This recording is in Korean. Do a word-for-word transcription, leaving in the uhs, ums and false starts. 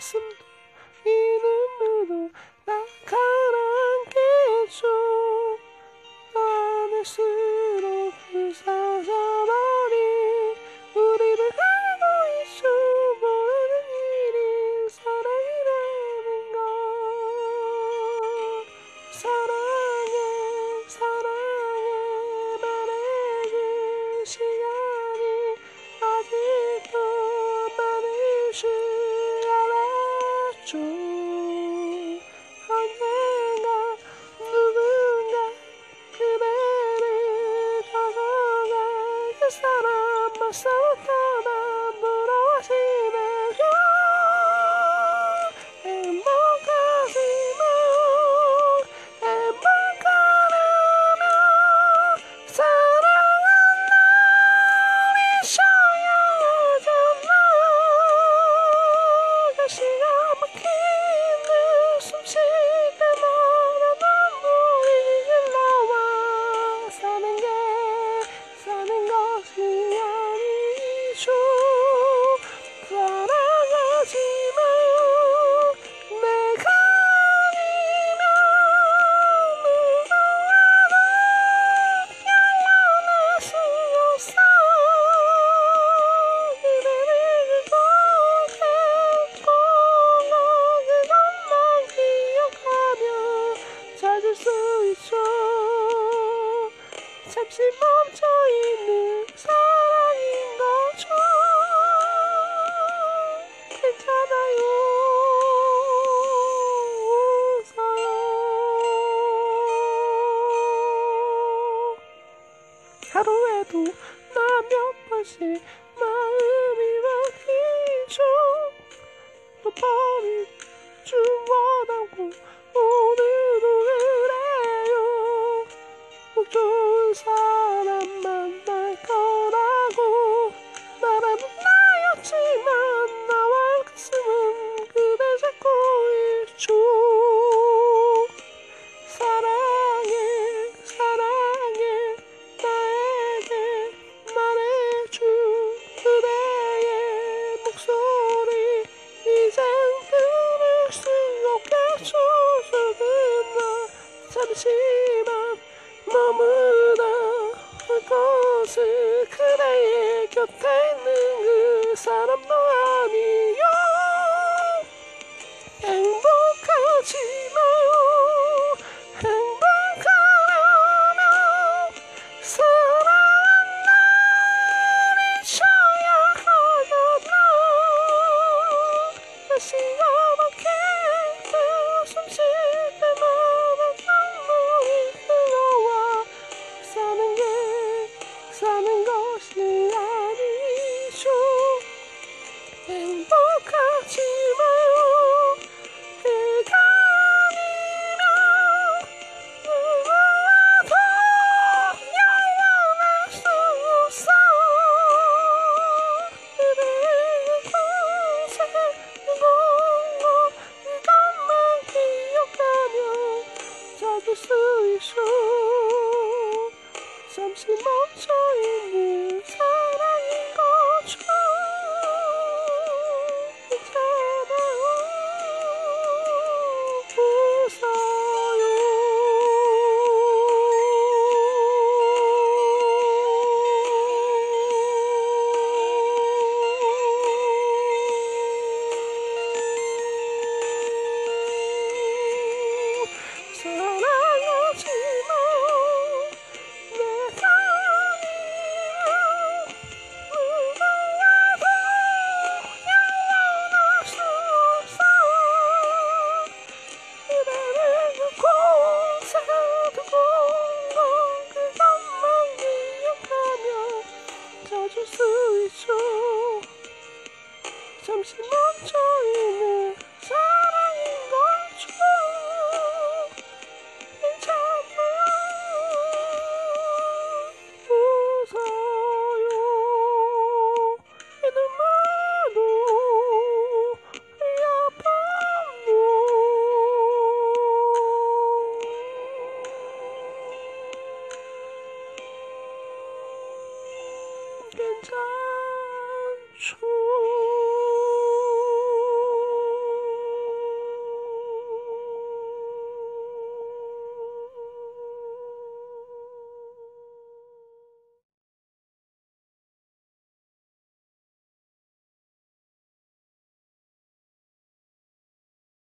가슴도 이 눈물도 다 가라앉겠죠. 안을수록 부서져버린 우리를 알고 있죠. 모르는 일이 사랑이라는 걸. 사랑해 사랑해 말해줄 시간이 아직도 많을 줄 알았죠. 언젠가 누군가 그대를 가져갈 그 사람만 싸웠다나 부러워지네요. 행복하지만 행복하려면 사랑한 널 잊어야 하잖아. 가시가 막히는 숨쉴 때마다 눈물이 흘러와. 사는 게 사는 것이 아니죠. 사랑하지만 내가 아니면 누구와도 영원할 수 없어. 그대를 그곳에 꼭 그것만 기억하며 찾을 수 있죠. 잠시 멈춰있는 사랑인 거죠. 괜찮아요. 웃어요. 하루에도 나 몇 번씩 마음이 바뀌죠. 또 버릴 줄 원하고 오늘도 그래요. 꼭 좋은 사람 만날 거라고 말하는 나였지만 나와 가슴은 그대 잡고 있죠. 사랑해 사랑해 나에게 말해준 그대의 목소리 이젠 들을 수 없겠죠. 조금만 잠시만 머무다 할 것을 그대의 곁에 있는 그 사람도 아니요. 행복하지만 행복하려면 사랑한 널 잊어야 하잖아. 다시가